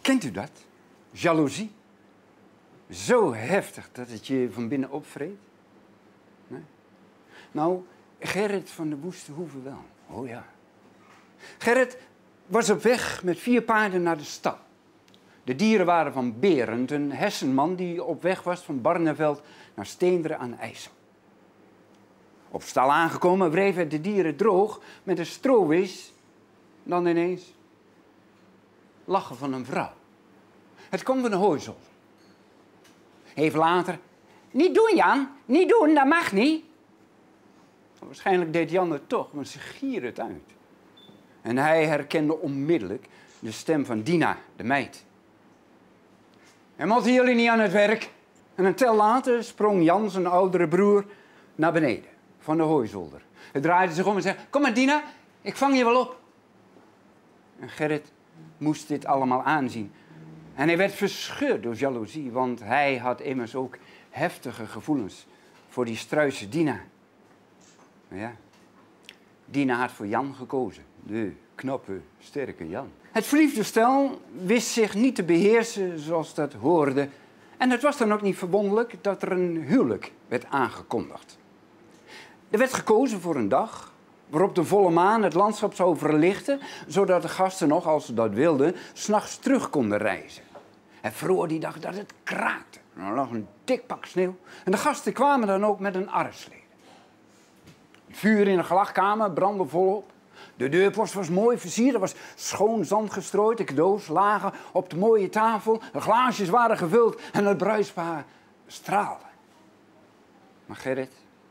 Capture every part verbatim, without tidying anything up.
Kent u dat? Jaloezie. Zo heftig dat het je van binnen opvreet. Nee? Nou, Gerrit van de Woeste Hoeve wel. Oh ja. Gerrit was op weg met vier paarden naar de stad. De dieren waren van Berend, een Hessenman die op weg was van Barneveld naar Steenderen aan IJssel. Op stal aangekomen wreef hij de dieren droog met een stroowies. Dan ineens lachen van een vrouw. Het kwam van de hooizolder. Even later. Niet doen, Jan. Niet doen, dat mag niet. Waarschijnlijk deed Jan het toch, want ze gierde het uit. En hij herkende onmiddellijk de stem van Dina, de meid. En moeten jullie niet aan het werk? En een tel later sprong Jan, zijn oudere broer, naar beneden van de hooizolder. Hij draaide zich om en zei, kom maar Dina, ik vang je wel op. En Gerrit moest dit allemaal aanzien. En hij werd verscheurd door jaloezie, want hij had immers ook heftige gevoelens voor die struise Dina. Maar ja, Dina had voor Jan gekozen. De knappe, sterke Jan. Het verliefde stel wist zich niet te beheersen zoals dat hoorde. En het was dan ook niet verwonderlijk dat er een huwelijk werd aangekondigd. Er werd gekozen voor een dag waarop de volle maan het landschap zou verlichten, zodat de gasten nog, als ze dat wilden, 's nachts terug konden reizen. En vroeger die dag dat het kraakte. Er lag een dik pak sneeuw. En de gasten kwamen dan ook met een arresleden. Het vuur in de gelagkamer brandde volop. De deurpost was mooi versierd, er was schoon zand gestrooid. De cadeaus lagen op de mooie tafel. De glaasjes waren gevuld en het bruispaar straalde. Maar Gerrit...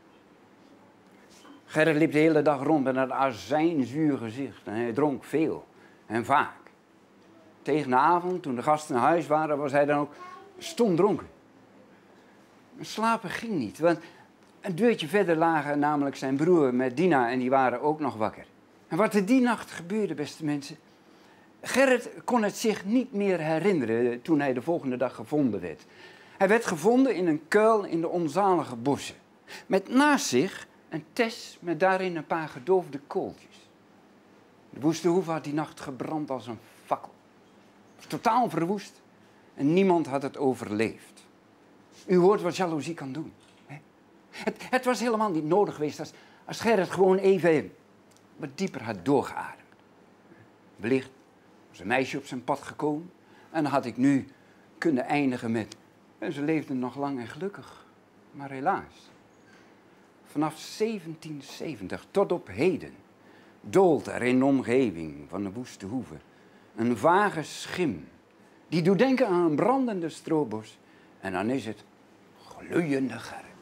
Gerrit liep de hele dag rond met een azijnzuur gezicht. En hij dronk veel en vaak. Tegen de avond, toen de gasten naar huis waren, was hij dan ook stomdronken. Slapen ging niet, want een deurtje verder lagen namelijk zijn broer met Dina en die waren ook nog wakker. En wat er die nacht gebeurde, beste mensen... Gerrit kon het zich niet meer herinneren toen hij de volgende dag gevonden werd. Hij werd gevonden in een kuil in de onzalige bossen. Met naast zich een tes met daarin een paar gedoofde kooltjes. De Woeste Hoeve had die nacht gebrand als een fakkel. Totaal verwoest en niemand had het overleefd. U hoort wat jaloezie kan doen. Hè? Het, het was helemaal niet nodig geweest als, als Gerrit gewoon even wat dieper had doorgeademd. Wellicht was een meisje op zijn pad gekomen en dan had ik nu kunnen eindigen met... En ze leefden nog lang en gelukkig, maar helaas. Vanaf zeventienzeventig tot op heden doolt er in de omgeving van de Woeste Hoeve een vage schim. Die doet denken aan een brandende stroobos en dan is het gloeiende Gerrit.